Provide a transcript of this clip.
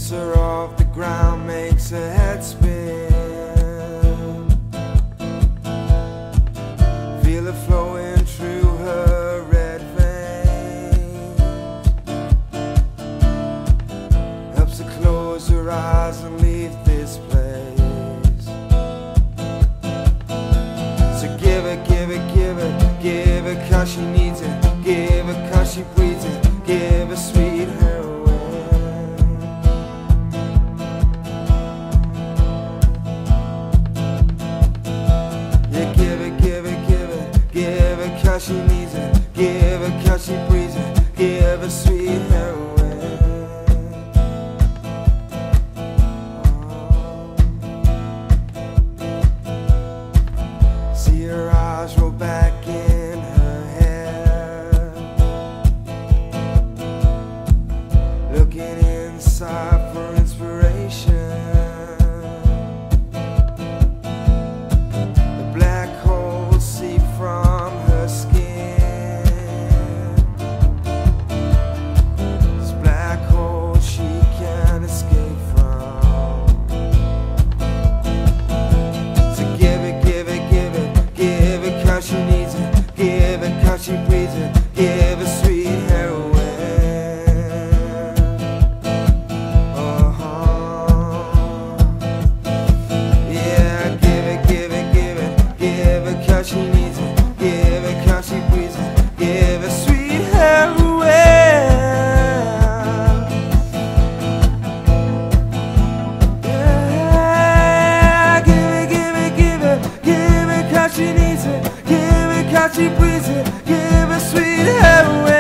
lifts her off the ground, makes her head spin. Feel it flowing through her red veins. Helps her close her eyes and leave this place. So give it, give it, give it, give it 'cause she needs it. Give it 'cause she breathes it. Give her sweet heroin. Yeah, give it, give it, give it, give it 'cause she needs it. Give it 'cause she breathes it. Give her sweet heroin. See her eyes roll back in her head, looking inside for inspiration. The black holes seep from her skin. This black hole she can't escape from. So give it, give it, give it, give it 'cause she needs it. Give it 'cause she breathes it. Give her sweet heroin. Yeah, give it, give it, give it, give it 'cause she needs it. Give it 'cause she breathes it. Give her sweet heroin. Yeah, give it, give it, give it, give it 'cause she needs it. Give it 'cause she breathes it. Give her sweet heroin.